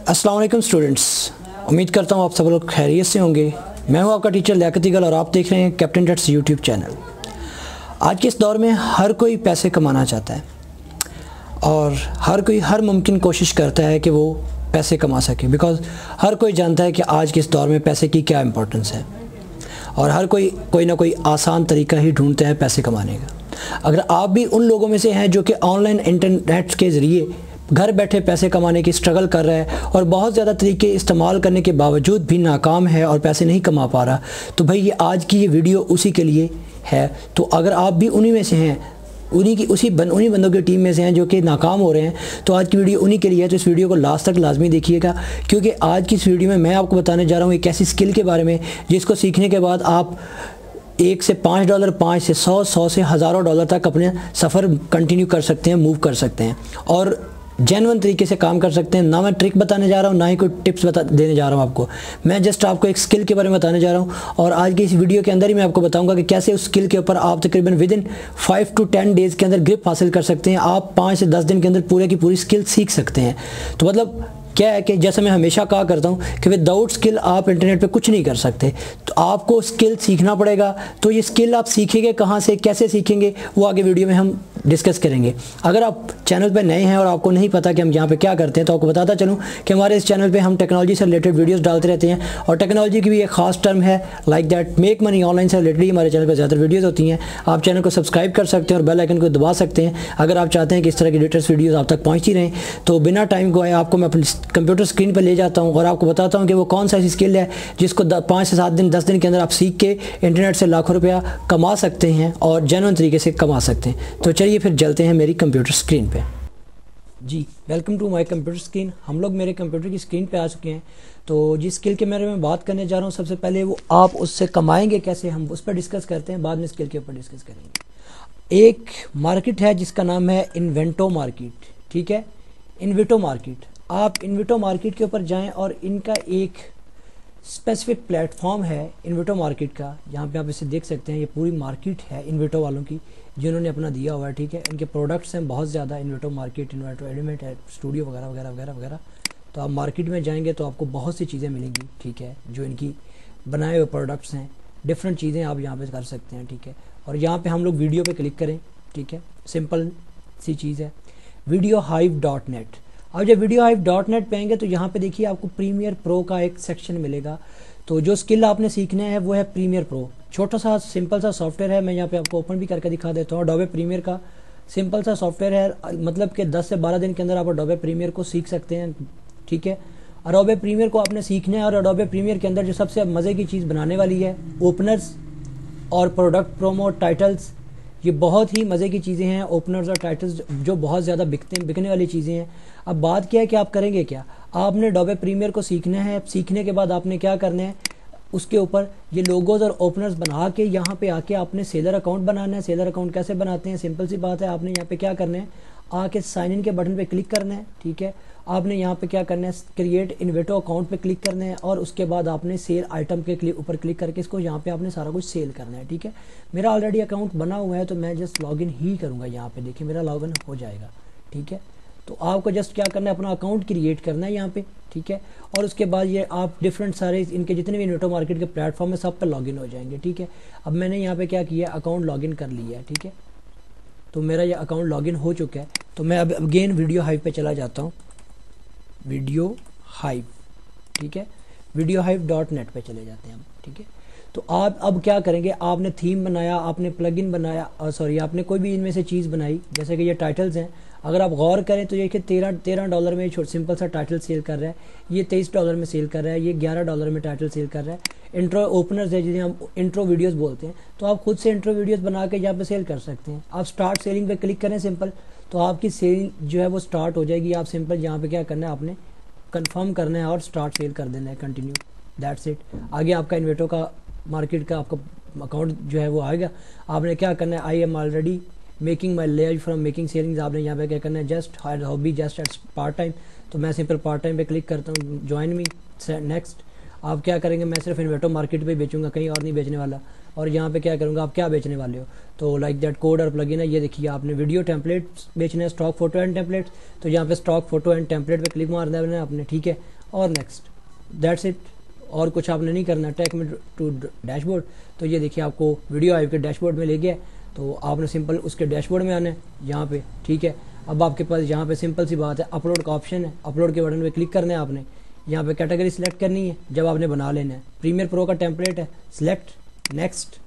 अस्सलाम वालेकुम स्टूडेंट्स, उम्मीद करता हूँ आप सब लोग खैरियत से होंगे। मैं हूँ आपका टीचर लियाकत इकबाल और आप देख रहे हैं कैप्टन टट्स यूट्यूब चैनल। आज के इस दौर में हर कोई पैसे कमाना चाहता है और हर कोई हर मुमकिन कोशिश करता है कि वो पैसे कमा सके, बिकॉज़ हर कोई जानता है कि आज के इस दौर में पैसे की क्या इम्पोर्टेंस है और हर कोई ना कोई आसान तरीका ही ढूंढता है पैसे कमाने का। अगर आप भी उन लोगों में से हैं जो कि ऑनलाइन इंटरनेट के ज़रिए घर बैठे पैसे कमाने की स्ट्रगल कर रहा है और बहुत ज़्यादा तरीके इस्तेमाल करने के बावजूद भी नाकाम है और पैसे नहीं कमा पा रहा, तो भाई ये आज की ये वीडियो उसी के लिए है। तो अगर आप भी उन्हीं में से हैं, उन्हीं बंदों की टीम में से हैं जो कि नाकाम हो रहे हैं, तो आज की वीडियो उन्हीं के लिए है। तो इस वीडियो को लास्ट तक लाजमी देखिएगा, क्योंकि आज की इस वीडियो में मैं आपको बताने जा रहा हूँ एक ऐसी स्किल के बारे में जिसको सीखने के बाद आप $1 से $5, 5 से 100, 100 से हज़ारों डॉलर तक अपने सफ़र कंटिन्यू कर सकते हैं, मूव कर सकते हैं और जेन्युइन तरीके से काम कर सकते हैं। ना मैं ट्रिक बताने जा रहा हूँ, ना ही कोई टिप्स देने जा रहा हूँ आपको। मैं जस्ट आपको एक स्किल के बारे में बताने जा रहा हूँ और आज की इस वीडियो के अंदर ही मैं आपको बताऊँगा कि कैसे उस स्किल के ऊपर आप तकरीबन विदिन 5 to 10 डेज़ के अंदर ग्रिप हासिल कर सकते हैं। आप 5 से 10 दिन के अंदर पूरे की पूरी स्किल सीख सकते हैं। तो मतलब क्या है कि जैसे मैं हमेशा कहा करता हूँ कि विदाउट स्किल आप इंटरनेट पे कुछ नहीं कर सकते। तो आपको स्किल सीखना पड़ेगा। तो ये स्किल आप सीखेंगे कहाँ से, कैसे सीखेंगे, वो आगे वीडियो में हम डिस्कस करेंगे। अगर आप चैनल पे नए हैं और आपको नहीं पता कि हम यहाँ पे क्या करते हैं, तो आपको बताता चलूँ कि हमारे इस चैनल पे हम टेक्नोलॉजी से रिलेटेड वीडियोस डालते रहते हैं और टेक्नोलॉजी की भी एक खास टर्म है like that make money online से रिलेटेड ही हमारे चैनल पर ज़्यादातर वीडियोज़ होती हैं। आप चैनल को सब्सक्राइब कर सकते हैं और बेल आइकन को दबा सकते हैं अगर आप चाहते हैं कि इस तरह की लेटेस्ट वीडियोज़ आप तक पहुँचती रहें। तो बिना टाइम गवाए आपको मैं अपनी कंप्यूटर स्क्रीन पर ले जाता हूँ और आपको बताता हूँ कि वो कौन सा ऐसी स्किल है जिसको 5 से 7 दिन 10 दिन के अंदर आप सीख के इंटरनेट से लाखों रुपया कमा सकते हैं और जेन्युइन तरीके से कमा सकते हैं। तो चलिए फिर चलते हैं मेरी कंप्यूटर स्क्रीन पे। जी, welcome to my computer screen. हम लोग मेरे कंप्यूटर की स्क्रीन पे आ चुके हैं। तो जिस स्किल के बारे में बात करने जा रहा हूँ, सबसे पहले वो आप उससे कमाएंगे कैसे, हम उस पर डिस्कस करते हैं, बाद में स्किल के ऊपर डिस्कस करेंगे। एक मार्केट है जिसका नाम है इन्वेंटो मार्केट, ठीक है, इन्विटो मार्केट। आप इन्विटो मार्केट के ऊपर जाएं और इनका एक स्पेसिफिक प्लेटफॉर्म है इन्विटो मार्केट का। यहाँ पे आप इसे देख सकते हैं, ये पूरी मार्केट है इन्विटो वालों की जिन्होंने अपना दिया हुआ है, ठीक है। इनके प्रोडक्ट्स हैं बहुत ज़्यादा, इन्विटो मार्केट, इन्विटो एलिमेंट है, स्टूडियो वगैरह वगैरह वगैरह वगैरह। तो आप मार्केट में जाएंगे तो आपको बहुत सी चीज़ें मिलेंगी, ठीक है, जो इनकी बनाए हुए प्रोडक्ट्स हैं। डिफरेंट चीज़ें आप यहाँ पे कर सकते हैं, ठीक है। और यहाँ पे हम लोग वीडियो पे क्लिक करें, ठीक है, सिंपल सी चीज़ है, videohive.net। अब जब videohive.net पे आएंगे तो यहाँ पे देखिए आपको प्रीमियर प्रो का एक सेक्शन मिलेगा। तो जो स्किल आपने सीखना है वो है प्रीमियर प्रो। छोटा सा सिंपल सा सॉफ्टवेयर है, मैं यहाँ पे आपको ओपन भी करके दिखा देता हूँ। एडोबे प्रीमियर का सिंपल सा सॉफ्टवेयर है, मतलब कि 10 से 12 दिन के अंदर आप एडोबे प्रीमियर को सीख सकते हैं, ठीक है। एडोबे प्रीमियर को आपने सीखना है और एडोबे प्रीमियर के अंदर जो सबसे मज़े की चीज़ बनाने वाली है, ओपनर्स और प्रोडक्ट प्रोमो टाइटल्स। ये बहुत ही मज़े की चीज़ें हैं, ओपनर्स और टाइटल्स जो बहुत ज़्यादा बिकने वाली चीज़ें हैं। अब बात क्या है कि आप करेंगे क्या, आपने एडोबे प्रीमियर को सीखना है। सीखने के बाद आपने क्या करना है, उसके ऊपर ये लोगोज और ओपनर्स बना के यहाँ पे आके आपने सेलर अकाउंट बनाना है। सेलर अकाउंट कैसे बनाते हैं, सिंपल सी बात है, आपने यहाँ पे क्या करना है, आके साइन इन के बटन पे क्लिक करना है, ठीक है। आपने यहाँ पे क्या करना है, क्रिएट इन्वेटो अकाउंट पे क्लिक करना है और उसके बाद आपने सेल आइटम के ऊपर क्लिक करके इसको यहाँ पे आपने सारा कुछ सेल करना है, ठीक है। मेरा ऑलरेडी अकाउंट बना हुआ है तो मैं जस्ट लॉगिन ही करूँगा। यहाँ पे देखिए मेरा लॉगिन हो जाएगा, ठीक है। तो आपको जस्ट क्या करना है, अपना अकाउंट क्रिएट करना है यहाँ पे, ठीक है। और उसके बाद ये आप डिफरेंट सारे इनके जितने भी इन्वेटो मार्केट के प्लेटफॉर्म है सब पे लॉगिन हो जाएंगे, ठीक है। अब मैंने यहाँ पे क्या किया, अकाउंट लॉगिन कर लिया है, ठीक है। तो मेरा ये अकाउंट लॉगिन हो चुका है। तो मैं अब अगेन वीडियो हाइव पे चला जाता हूँ, वीडियो हाइव, ठीक है, videohive.net पे चले जाते हैं हम, ठीक है। तो आप अब क्या करेंगे, आपने थीम बनाया, आपने प्लगइन बनाया, सॉरी आपने कोई भी इनमें से चीज़ बनाई, जैसे कि ये टाइटल्स हैं। अगर आप गौर करें तो ये कि $13 में छोटा सिंपल सा टाइटल सेल कर रहा है, ये $23 में सेल कर रहा है, ये $11 में टाइटल सेल कर रहा है। इंट्रो ओपनर्स है जिन्हें हम इंट्रो वीडियोस बोलते हैं, तो आप खुद से इंट्रो वीडियोस बना के यहाँ पे सेल कर सकते हैं। आप स्टार्ट सेलिंग पे क्लिक करें सिंपल, तो आपकी सेल जो है वो स्टार्ट हो जाएगी। आप सिंपल यहाँ पे क्या करना है, आपने कंफर्म करना है और स्टार्ट सेल कर देना है, कंटिन्यू, दैट्स इट। आगे आपका इन्वेटो का मार्केट का आपका अकाउंट जो है वो आएगा। आपने क्या करना है, I am already making my life from making sellings. आपने यहाँ पे क्या करना है, just hobby just at part time. तो मैं सिंपल पार्ट टाइम पे क्लिक करता हूँ, ज्वाइन मी, नेक्स्ट। आप क्या करेंगे, मैं सिर्फ इन्वेटो मार्केट पे बेचूंगा, कहीं और नहीं बेचने वाला। और यहाँ पे क्या करूँगा, आप क्या बेचने वाले हो, तो लाइक दैट कोड और प्लगइन है। ये देखिए आपने वीडियो टेम्पलेट्स बेचना है, स्टॉक फोटो एंड टेम्पलेट्स, तो यहाँ पे स्टॉक फोटो एंड टेम्पलेट पे क्लिक मारना है आपने, ठीक है। और नेक्स्ट, दैट्स इट। और कुछ आपने नहीं करना। टेक मी टू डैशबोर्ड, तो ये देखिए आपको वीडियो आपके डैशबोर्ड में ले गया। तो आपने सिंपल उसके डैशबोर्ड में आना है यहाँ पे, ठीक है। अब आपके पास यहाँ पे सिंपल सी बात है, अपलोड का ऑप्शन है। अपलोड के बटन पे क्लिक करना है आपने, यहाँ पे कैटेगरी सिलेक्ट करनी है जब आपने बना लेना है। प्रीमियर प्रो का टेम्पलेट है, सिलेक्ट, नेक्स्ट।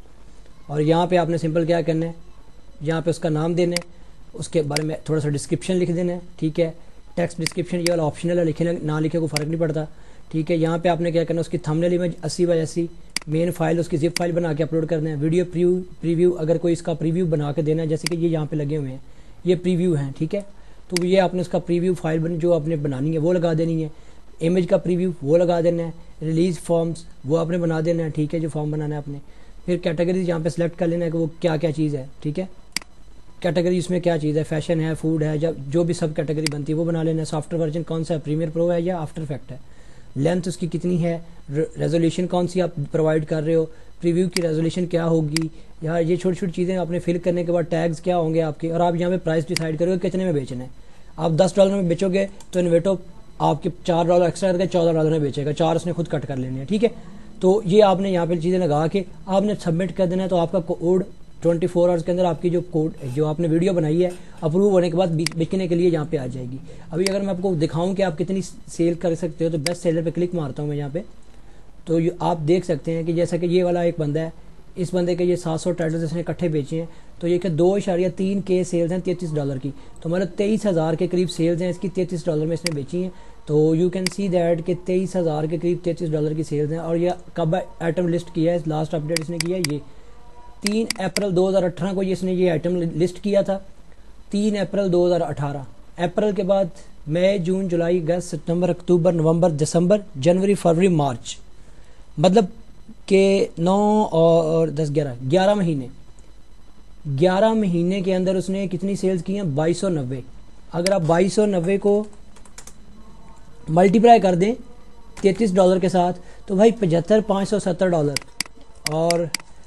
और यहाँ पे आपने सिंपल क्या करना है, यहाँ पे उसका नाम देना है, उसके बारे में थोड़ा सा डिस्क्रिप्शन लिख देना है, ठीक है। टेक्स्ट डिस्क्रिप्शन ये वाला ऑप्शनल है, लिखे ना लिखे को फ़र्क नहीं पड़ता, ठीक है। यहाँ पे आपने क्या करना है, उसकी thumbnail image 80x80 main file, उसकी जिप फाइल बना के अपलोड करना है। वीडियो प्रीव्यू अगर कोई इसका प्रीव्यू बना के देना है, जैसे कि ये यहाँ पे लगे हुए हैं, ये प्रीव्यू हैं, ठीक है। तो ये आपने उसका प्रीव्यू फाइल जो आपने बनानी है वो लगा देनी है। इमेज का प्रीव्यू वो लगा देना है। रिलीज फॉर्म्स वो आपने बना देना है, ठीक है, जो फॉर्म बनाना है आपने। फिर कैटेगरीज यहाँ पे सिलेक्ट कर लेना है कि वो क्या क्या चीज़ है, ठीक है। कैटेगरी इसमें क्या चीज़ है, फैशन है, फूड है, जब जो भी सब कैटेगरी बनती है वो बना लेना है। सॉफ्टवेयर वर्जन कौन सा है, प्रीमियर प्रो है या आफ्टर इफेक्ट है। लेंथ उसकी कितनी है, रेजोल्यूशन कौन सी आप प्रोवाइड कर रहे हो, प्रीव्यू की रेजोल्यूशन क्या होगी, यार ये छोटी छोटी चीज़ें आपने फिल करने के बाद टैग्स क्या होंगे आपके। और आप यहाँ पे प्राइस डिसाइड करोगे कितने में बेचना है। आप $10 में बेचोगे तो इन्वेटो आपके $4 एक्स्ट्रा करके $14 में बेचेगा, 4 उसने खुद कट कर लेने हैं, ठीक है। तो ये आपने यहाँ पे चीज़ें लगा के आपने सबमिट कर देना है। तो आपका कोड 24 आवर्स के अंदर आपकी जो कोड जो आपने वीडियो बनाई है अप्रूव होने के बाद बिकने के लिए यहाँ पे आ जाएगी। अभी अगर मैं आपको दिखाऊं कि आप कितनी सेल कर सकते हो, तो बेस्ट सेलर पे क्लिक मारता हूँ मैं यहाँ पे, तो आप देख सकते हैं कि जैसा कि ये वाला एक बंदा है, इस बंदे के ये 700 टाइटल्स इसने इकट्ठे बेचे हैं। तो ये कि 2.3K सेल्स हैं $33 की, तो मतलब 23,000 के करीब सेल्स हैं इसकी, $33 में इसने बेची हैं। तो यू कैन सी दैट कि 23,000 के करीब $33 की सेल्स हैं। और ये कब आइटम लिस्ट किया है, लास्ट अपडेट इसने किया है ये 3 अप्रैल 2018 को इसने ये आइटम लिस्ट किया था, 3 अप्रैल 2018। अप्रैल के बाद मई, जून, जुलाई, अगस्त, सितंबर, अक्टूबर, नवंबर, दिसंबर, जनवरी, फरवरी, मार्च, मतलब के 9 और 10, 11 महीने। 11 महीने के अंदर उसने कितनी सेल्स की हैं, 2290। अगर आप 2290 को मल्टीप्लाई कर दें $33 के साथ, तो भाई $75,570 और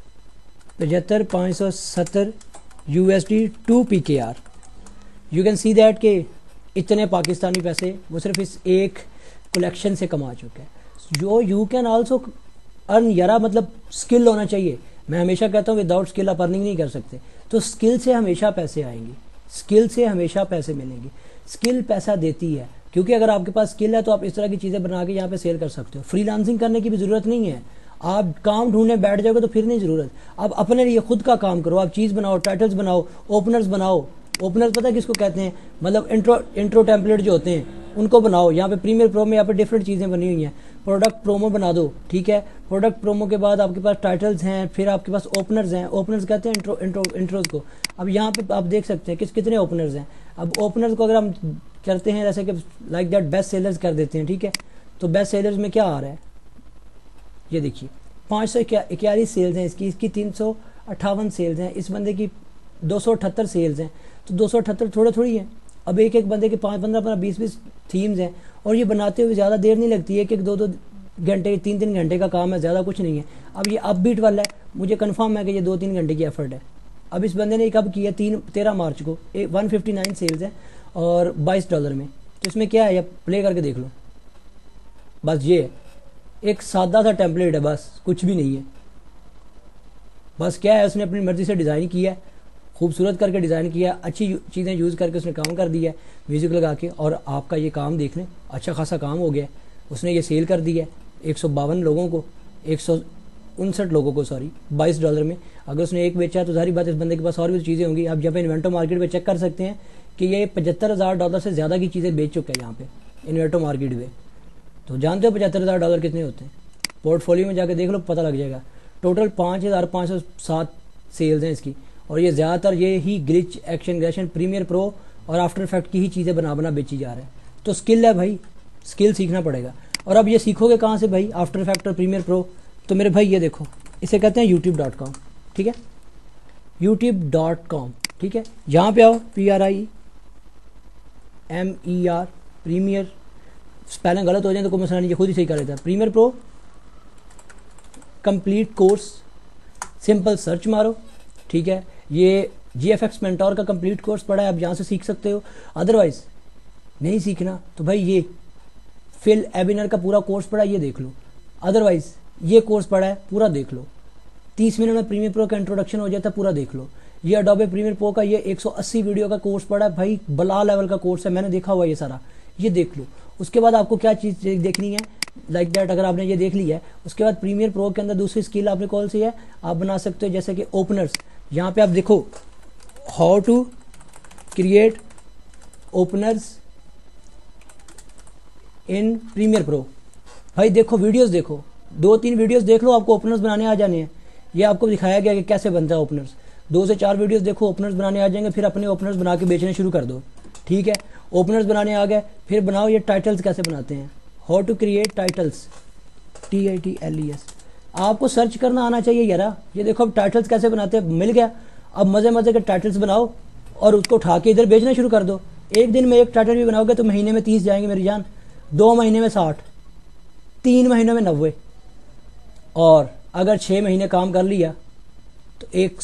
75,570 USD 2 PKR। You can see that के इतने पाकिस्तानी पैसे वो सिर्फ इस एक कलेक्शन से कमा चुके हैं। जो यू कैन आल्सो अर्न, यारा मतलब स्किल होना चाहिए। मैं हमेशा कहता हूँ विदाउट स्किल आप अर्निंग नहीं कर सकते। तो स्किल से हमेशा पैसे आएंगे, स्किल से हमेशा पैसे मिलेंगे। स्किल पैसा देती है, क्योंकि अगर आपके पास स्किल है तो आप इस तरह की चीज़ें बना के यहाँ पे सेल कर सकते हो। फ्रीलांसिंग करने की भी ज़रूरत नहीं है। आप काम ढूंढने बैठ जाओगे तो फिर नहीं ज़रूरत। आप अपने लिए खुद का काम करो, आप चीज़ बनाओ, टाइटल्स बनाओ, ओपनर्स बनाओ। ओपनर्स पता है किसको कहते हैं, मतलब इंट्रो टेम्पलेट जो होते हैं उनको बनाओ। यहाँ पे प्रीमियर प्रो में यहाँ पे डिफरेंट चीज़ें बनी हुई हैं। प्रोडक्ट प्रोमो बना दो, ठीक है। प्रोडक्ट प्रोमो के बाद आपके पास टाइटल्स हैं, फिर आपके पास ओपनर्स हैं। ओपनर्स कहते हैं इंट्रोज को। अब यहाँ पे आप देख सकते हैं कितने ओपनर्स हैं। अब ओपनर्स को अगर हम करते हैं जैसे कि लाइक दैट बेस्ट सेलर्स कर देते हैं, ठीक है। तो बेस्ट सेलर्स में क्या आ रहा है, ये देखिए 541 सेल्स हैं इसकी 358 सेल्स हैं। इस बंदे की 278 सेल्स हैं। तो 278 थोड़ी हैं। अब एक एक बंदे के 5, 15, 20 थीम्स हैं, और ये बनाते हुए ज़्यादा देर नहीं लगती है, एक 2 घंटे 3 घंटे का काम है, ज़्यादा कुछ नहीं है। अब ये अपबीट वाला है, मुझे कंफर्म है कि ये 2-3 घंटे की एफर्ट है। अब इस बंदे ने कब किया, 13 मार्च को, 159 सेल्स है और $22 में। तो इसमें क्या है, ये प्ले करके देख लो। बस ये है, एक सादा सा टेम्पलेट है, बस कुछ भी नहीं है। बस क्या है, उसने अपनी मर्जी से डिज़ाइन किया है, खूबसूरत करके डिज़ाइन किया, अच्छी चीज़ें यूज़ करके उसने काम कर दिया है म्यूज़िक लगा के। और आपका ये काम देख लें, अच्छा खासा काम हो गया। उसने ये सेल कर दिया है 152 लोगों को, 159 लोगों को, सॉरी, $22 में। अगर उसने एक बेचा तो सारी बात, इस बंदे के पास और भी चीज़ें होंगी। आप जब इन्वेंटो मार्केट पे चेक कर सकते हैं कि ये $75,000 से ज़्यादा की चीज़ें बेच चुका है यहाँ पे इन्वेंटो मार्केट में। तो जानते हो $75,000 कितने होते हैं, पोर्टफोलियो में जाके देख लो, पता लग जाएगा। टोटल 5,507 सेल्स हैं इसकी। और ये ज़्यादातर ये ही ग्लिच, एक्शन ग्रेशन, प्रीमियर प्रो और आफ्टर इफेक्ट की ही चीज़ें बना बेची जा रहे हैं। तो स्किल है भाई, स्किल सीखना पड़ेगा। और अब ये सीखोगे कहाँ से भाई, आफ्टर इफेक्ट और प्रीमियर प्रो? तो मेरे भाई ये देखो, इसे कहते हैं youtube.com, ठीक है, youtube.com, ठीक है। यहाँ पे आओ, PRIMER, प्रीमियर, स्पेलिंग गलत हो जाए तो कोई मसला नहीं, खुद ही सही कर लेता है। Premiere Pro complete course, simple search मारो, ठीक है। ये GFX मेंटोर का कंप्लीट कोर्स पड़ा है, आप यहाँ से सीख सकते हो। अदरवाइज नहीं सीखना तो भाई ये फिल एबिनर का पूरा कोर्स पढ़ा है ये देख लो, अदरवाइज ये कोर्स पढ़ा है पूरा देख लो, 30 मिनट में प्रीमियर प्रो का इंट्रोडक्शन हो जाता है पूरा देख लो। ये अडोबे प्रीमियर प्रो का ये 180 वीडियो का कोर्स पढ़ा है भाई, बला लेवल का कोर्स है, मैंने देखा हुआ ये सारा, ये देख लो। उसके बाद आपको क्या चीज़ देखनी है, लाइक दैट अगर आपने ये देख लिया है, उसके बाद प्रीमियर प्रो के अंदर दूसरी स्किल आपने कौन सी है, आप बना सकते हो जैसे कि ओपनर्स। यहाँ पे आप देखो how to create openers in Premiere Pro. भाई देखो वीडियोस देखो, 2-3 वीडियोस देख लो, आपको ओपनर्स बनाने आ जाने हैं। ये आपको दिखाया गया कि कैसे बनता है ओपनर्स, 2 से 4 वीडियोस देखो, ओपनर्स बनाने आ जाएंगे, फिर अपने ओपनर्स बना के बेचने शुरू कर दो। ठीक है, ओपनर्स बनाने आ गए, फिर बनाओ ये टाइटल्स कैसे बनाते हैं, how to create titles, TITLES। आपको सर्च करना आना चाहिए यारा। ये देखो अब टाइटल्स कैसे बनाते हैं, मिल गया। अब मजे मजे के टाइटल्स बनाओ और उसको उठा के इधर बेचना शुरू कर दो। एक दिन में एक टाइटल भी बनाओगे तो महीने में 30 जाएंगे मेरी जान, 2 महीने में 60, 3 महीने में 90, और अगर 6 महीने काम कर लिया तो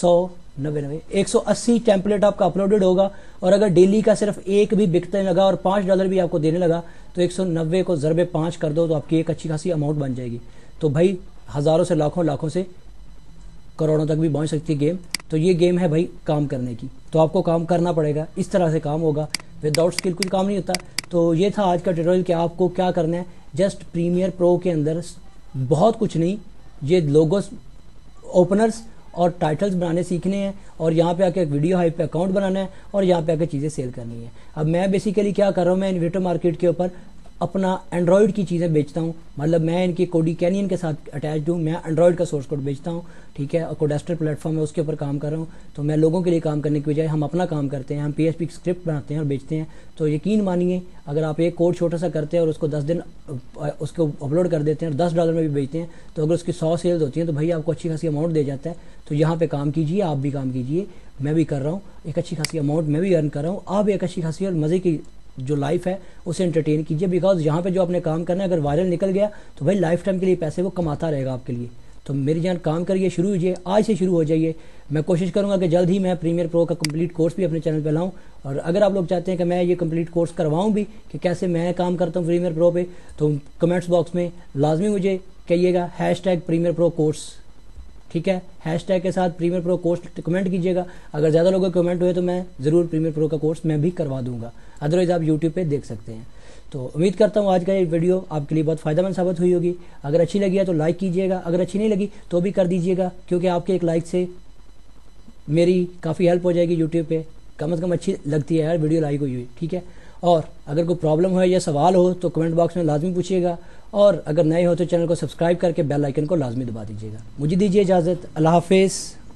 180 टेम्पलेट आपका अपलोडेड होगा। और अगर डेली का सिर्फ एक भी बिकने लगा और $5 भी आपको देने लगा तो 190 को ज़रबे 5 कर दो तो आपकी एक अच्छी खासी अमाउंट बन जाएगी। तो भाई हज़ारों से लाखों, लाखों से करोड़ों तक भी पहुंच सकती है गेम। तो ये गेम है भाई काम करने की, तो आपको काम करना पड़ेगा, इस तरह से काम होगा, विदाउट स्किल कुछ काम नहीं होता। तो ये था आज का ट्यूटोरियल कि आपको क्या करना है। जस्ट प्रीमियर प्रो के अंदर बहुत कुछ नहीं, ये लोगोस, ओपनर्स और टाइटल्स बनाने सीखने हैं, और यहाँ पे आके एक वीडियो हाइप पे अकाउंट बनाना है, और यहाँ पे आके चीज़ें सेल करनी है। अब मैं बेसिकली क्या कर रहा हूँ, मैं इन्वेटर मार्केट के ऊपर अपना एंड्रॉयड की चीज़ें बेचता हूँ, मतलब मैं इनकी कोडी कैनियन के साथ अटैच्ड हूँ, मैं एंड्रॉयड का सोर्स कोड बेचता हूँ। ठीक है, और कोडेस्टर प्लेटफॉर्म है उसके ऊपर काम कर रहा हूँ। तो मैं लोगों के लिए काम करने की बजाय हम अपना काम करते हैं, हम PHP स्क्रिप्ट बनाते हैं और बेचते हैं। तो यकीन मानिए अगर आप एक कोड छोटा सा करते हैं और उसको 10 दिन उसको अपलोड कर देते हैं और $10 में भी बेचते हैं, तो अगर उसकी 100 सेल्स होती हैं तो भाई आपको अच्छी खासी अमाउंट दे जाता है। तो यहाँ पे काम कीजिए, आप भी काम कीजिए, मैं भी कर रहा हूँ, एक अच्छी खासी अमाउंट मैं भी अर्न कर रहा हूँ, आप एक अच्छी खासी और मज़े की जो लाइफ है उसे एंटरटेन कीजिए। बिकॉज यहाँ पे जो आपने काम करना है अगर वायरल निकल गया तो भाई लाइफ टाइम के लिए पैसे वो कमाता रहेगा आपके लिए। तो मेरी जान काम करिए, शुरू कीजिए, आज से शुरू हो जाइए। मैं कोशिश करूँगा कि जल्द ही मैं प्रीमियर प्रो का कंप्लीट कोर्स भी अपने चैनल पे लाऊं, और अगर आप लोग चाहते हैं कि मैं ये कंप्लीट कोर्स करवाऊँ भी कि कैसे मैं काम करता हूँ प्रीमियर प्रो पे, तो कमेंट्स बॉक्स में लाजमी मुझे कहिएगा #प्रीमियर प्रो कोर्स। ठीक है, हैशटैग के साथ प्रीमियर प्रो कोर्स कमेंट कीजिएगा। अगर ज़्यादा लोगों के कमेंट हुए तो मैं ज़रूर प्रीमियर प्रो का कोर्स मैं भी करवा दूंगा, अदरवाइज़ आप यूट्यूब पे देख सकते हैं। तो उम्मीद करता हूँ आज का ये वीडियो आपके लिए बहुत फ़ायदेमंद साबित हुई होगी। अगर अच्छी लगी है तो लाइक कीजिएगा, अगर अच्छी नहीं लगी तो भी कर दीजिएगा, क्योंकि आपके एक लाइक से मेरी काफ़ी हेल्प हो जाएगी यूट्यूब पे। कम से कम अच्छी लगती है यार वीडियो लाइक हुई। ठीक है, और अगर कोई प्रॉब्लम हो या सवाल हो तो कमेंट बॉक्स में लाजमी पूछिएगा, और अगर नए हो तो चैनल को सब्सक्राइब करके बेल आइकन को लाजमी दबा दीजिएगा। मुझे दीजिए इजाज़त, अल्लाह हाफिज़।